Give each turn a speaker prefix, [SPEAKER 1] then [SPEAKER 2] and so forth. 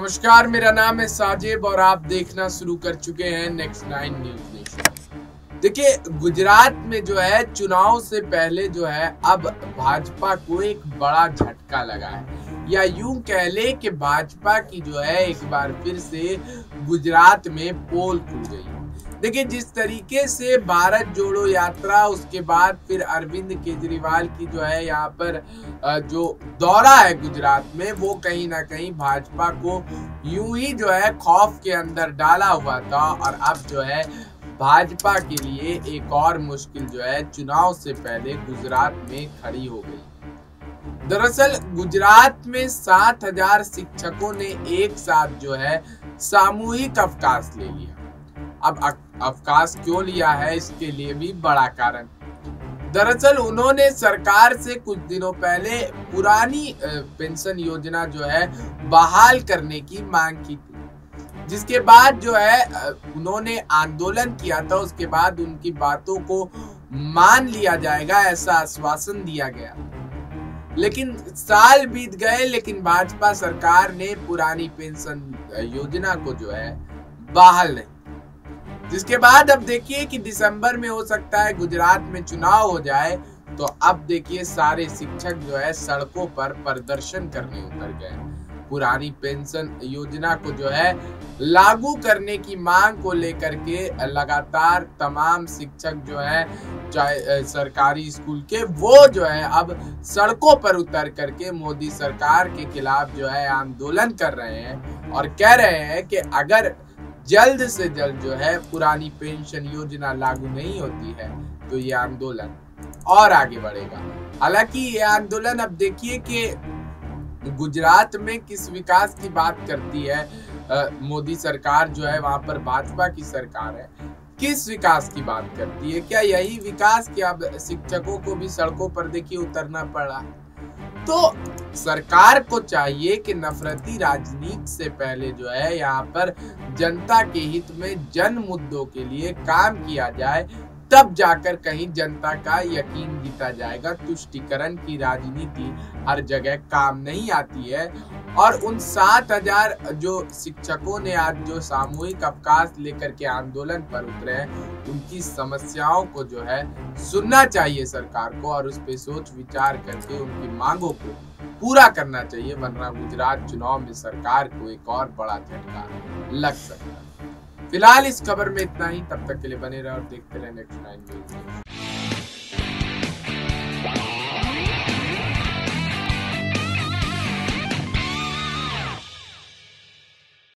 [SPEAKER 1] नमस्कार, मेरा नाम है साजिब और आप देखना शुरू कर चुके हैं नेक्स्ट 9 न्यूज नेशन। देखिए, गुजरात में जो है चुनाव से पहले जो है अब भाजपा को एक बड़ा झटका लगा है, या यूं कह ले कि भाजपा की जो है एक बार फिर से गुजरात में पोल खुल गई। देखिए, जिस तरीके से भारत जोड़ो यात्रा, उसके बाद फिर अरविंद केजरीवाल की जो है यहाँ पर जो दौरा है गुजरात में, वो कहीं ना कहीं भाजपा को यूं ही जो है खौफ के अंदर डाला हुआ था। और अब जो है भाजपा के लिए एक और मुश्किल जो है चुनाव से पहले गुजरात में खड़ी हो गई। दरअसल गुजरात में 7,000 शिक्षकों ने एक साथ जो है सामूहिक अवकाश ले लिया। अब अवकाश क्यों लिया है, इसके लिए भी बड़ा कारण। दरअसल उन्होंने सरकार से कुछ दिनों पहले पुरानी पेंशन योजना जो है बहाल करने की मांग की थी, जिसके बाद जो है उन्होंने आंदोलन किया था। उसके बाद उनकी बातों को मान लिया जाएगा, ऐसा आश्वासन दिया गया। लेकिन साल बीत गए, लेकिन भाजपा सरकार ने पुरानी पेंशन योजना को जो है बहाल नहीं। जिसके बाद अब देखिए कि दिसंबर में हो सकता है गुजरात में चुनाव हो जाए, तो अब देखिए सारे शिक्षक जो है सड़कों पर प्रदर्शन करने उतर गए। पुरानी पेंशन योजना को जो है लागू करने की मांग को लेकर के लगातार तमाम शिक्षक जो है, चाहे सरकारी स्कूल के, वो जो है अब सड़कों पर उतर करके मोदी सरकार के खिलाफ जो है आंदोलन कर रहे हैं और कह रहे हैं कि अगर जल्द से जल्द जो है पुरानी पेंशन योजना लागू नहीं होती है तो ये आंदोलन और आगे बढ़ेगा। हालांकि ये आंदोलन अब देखिए कि गुजरात में किस विकास की बात करती है मोदी सरकार, जो है वहां पर भाजपा की सरकार है, किस विकास की बात करती है। क्या यही विकास कि अब शिक्षकों को भी सड़कों पर देखिए उतरना पड़ा। तो सरकार को चाहिए कि नफरती राजनीति से पहले जो है यहाँ पर जनता के हित में जन मुद्दों के लिए काम किया जाए, तब जाकर कहीं जनता का यकीन जीता जाएगा। तुष्टीकरण की राजनीति हर जगह काम नहीं आती है। और उन 7,000 जो शिक्षकों ने आज जो सामूहिक अवकाश लेकर के आंदोलन पर उतरे हैं, उनकी समस्याओं को जो है सुनना चाहिए सरकार को और उस पर सोच विचार करके उनकी मांगों को पूरा करना चाहिए, वरना गुजरात चुनाव में सरकार को एक और बड़ा झटका लग सकता है। फिलहाल इस खबर में इतना ही। तब तक के लिए बने रहे और देखते रहे नेक्स्ट 9 न्यूज़।